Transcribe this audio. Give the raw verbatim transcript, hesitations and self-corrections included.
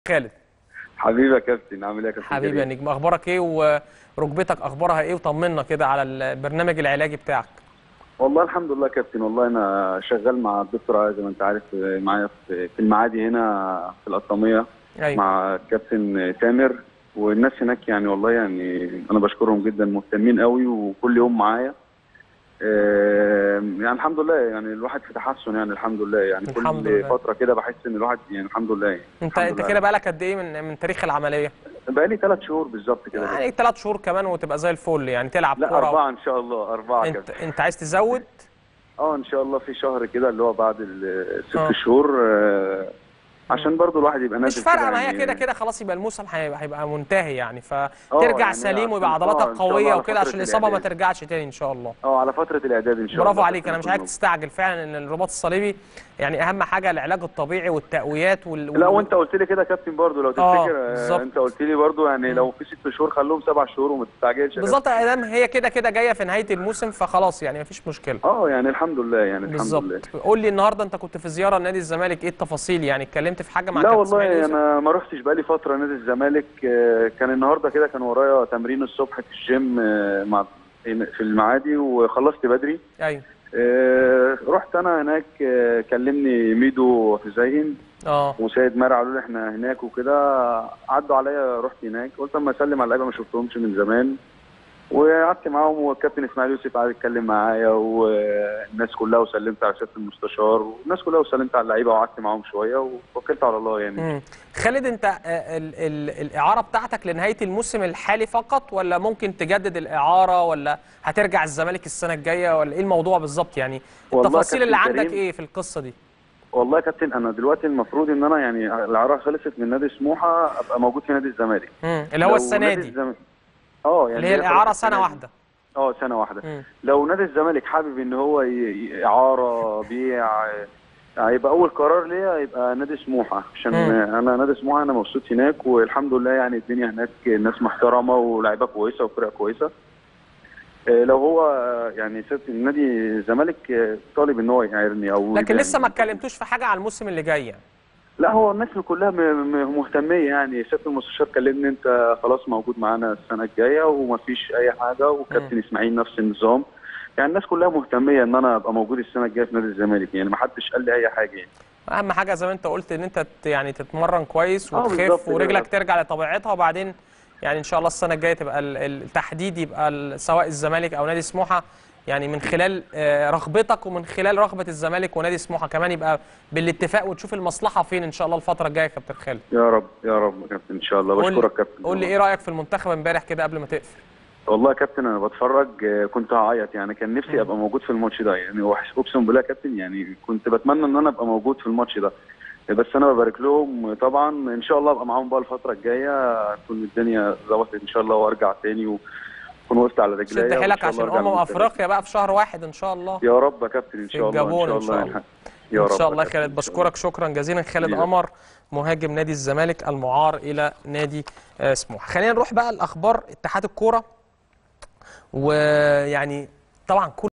خالد حبيبي يا كابتن، عامل ايه يا كابتن؟ حبيبي يا نجم، اخبارك ايه وركبتك اخبارها ايه؟ وطمنا كده على البرنامج العلاجي بتاعك. والله الحمد لله يا كابتن، والله انا شغال مع الدكتور زي ما انت عارف معايا في المعادي هنا في القطاميه. أيوة. مع الكابتن تامر والناس هناك، يعني والله يعني انا بشكرهم جدا، مهتمين قوي وكل يوم معايا. يعني الحمد لله، يعني الواحد في تحسن، يعني الحمد لله، يعني الحمد كل لله. فتره كده بحس ان الواحد يعني الحمد لله يعني. انت الحمد انت لله كده بقالك قد ايه من من تاريخ العمليه؟ بقالي ثلاث شهور بالظبط كده. يعني ثلاث شهور كمان وتبقى زي الفل، يعني تلعب لا كوره و... اربعه ان شاء الله، اربعه انت كابتن. انت عايز تزود؟ اه ان شاء الله في شهر كده اللي هو بعد الست اه شهور، آه عشان برضو الواحد يبقى مش نازل كده فارقه، ما هي كده يعني. كده خلاص، يبقى الموسم هيبقى هيبقى منتهي يعني، اه فترجع يعني هي سليم ويبقى عشان عضلاتك اه ان شاء الله قويه على وكده فتره عشان الاصابه ما الاعداد. ترجعش تاني ان شاء الله. اه على فتره الاعداد ان شاء برافو الله عليك، كابتن انا مش اكون عايزك موجود. تستعجل فعلا، ان الرباط الصليبي يعني اهم حاجه العلاج الطبيعي والتقويات وال, لا وال... وانت قلت لي كده يا كابتن برضو لو اه تفتكر، آه انت بالظبط. قلت لي برضو يعني مم. لو في ست شهور خلوهم سبع شهور وما تستعجلش يا بالظبط، كابتن. ادام هي كده كده جايه في نهايه الموسم فخلاص يعني مفيش مشكله. اه يعني الحمد لله، يعني الحمد لله. بالظبط. قول لي النهارده انت كنت في زياره لنادي الزمالك، ايه التفاصيل؟ يعني اتكلمت في حاجه مع لا كابتن اسماعيل والله يوسف؟ انا ما رحتش بقالي فتره نادي الزمالك. آه كان النهارده كده كان ورايا تمرين الصبح في الجيم، آه مع في المعادي وخلصت بدري. ايوه. آه رحت انا هناك، آه كلمني ميدو حسين اه وسيد مرعي، قالوا لي احنا هناك وكده. عدوا عليا، رحت هناك قلت اما اسلم على اللعيبه، ما شفتهمش من زمان. وقعدت معاهم، والكابتن اسماعيل يوسف قعد يتكلم معايا والناس كلها، وسلمت على سياده المستشار والناس كلها، وسلمت على اللعيبه وقعدت معاهم شويه وتوكلت على الله يعني. امم خالد، انت ال ال الاعاره بتاعتك لنهايه الموسم الحالي فقط، ولا ممكن تجدد الاعاره، ولا هترجع الزمالك السنه الجايه، ولا ايه الموضوع بالظبط يعني؟ والله يا التفاصيل اللي كابتن عندك كريم، ايه في القصه دي؟ والله يا كابتن انا دلوقتي المفروض ان انا يعني الاعاره خلصت من نادي سموحه، ابقى موجود في نادي الزمالك. امم اللي هو لو السنه نادي دي الزمالك اه يعني اللي هي اللي هي خلاص الاعاره سنه السنه دي. واحده. اه سنه واحده. امم لو نادي الزمالك حابب ان هو ي- ي- اعاره بيع، هيبقى اول قرار ليا هيبقى نادي سموحه، عشان امم انا نادي سموحه انا مبسوط هناك والحمد لله، يعني الدنيا هناك ناس محترمه ولاعيبه كويسه وفرقه كويسه. آه، لو هو آه، يعني سيادة النادي الزمالك آه، طالب ان هو يعيرني او لكن لسه ما يبيعني. اتكلمتوش في حاجه على الموسم اللي جاي يعني؟ لا هو الناس كلها م- م- مهتميه، يعني سياده المستشار كلمني انت خلاص موجود معانا السنه الجايه ومفيش اي حاجه، امم والكابتن اسماعيل نفس النظام. يعني الناس كلها مهتميه ان انا ابقى موجود السنه الجايه في نادي الزمالك، يعني ما حدش قال لي اي حاجه يعني. اهم حاجه زي ما انت قلت ان انت ت- يعني تتمرن كويس اه وتخف بالظبط ورجلك كده. ترجع لطبيعتها، وبعدين يعني ان شاء الله السنه الجايه تبقى ال- ال- التحديد يبقى ال- سواء الزمالك او نادي سموحه، يعني من خلال آه، رغبتك ومن خلال رغبه الزمالك ونادي سموحه كمان، يبقى بالاتفاق وتشوف المصلحه فين ان شاء الله الفتره الجايه يا كابتن خالد. يا رب يا رب يا كابتن، ان شاء الله. قول لي بشكرك كابتن قول لي والله. ايه رايك في المنتخب امبارح كده قبل ما تقفل؟ والله يا كابتن انا بتفرج، آه، كنت هعيط يعني، كان نفسي مم. ابقى موجود في الماتش ده يعني، وحش- اقسم بالله يا كابتن، يعني كنت بتمنى ان انا ابقى موجود في الماتش ده. بس انا ببارك لهم طبعا، ان شاء الله ابقى معاهم بقى الفتره الجايه، تكون الدنيا ظبطت ان شاء الله وارجع تاني واكون وقفت على شد رجليا، وان حيلك شاء الله عشان ارجع امم لمستواي. افريقيا بقى في شهر واحد ان شاء الله، يا رب يا كابتن ان في شاء الله، ان الجابون شاء ان الله شاء الله. يعني. يا ان رب شاء يا الله. كابتن خالد ان شاء الله. بشكرك شكرا جزيلا. خالد حبيبي. قمر، مهاجم نادي الزمالك المعار الى نادي آه، سموحه. خلينا نروح بقى لاخبار اتحاد الكوره، ويعني طبعا كل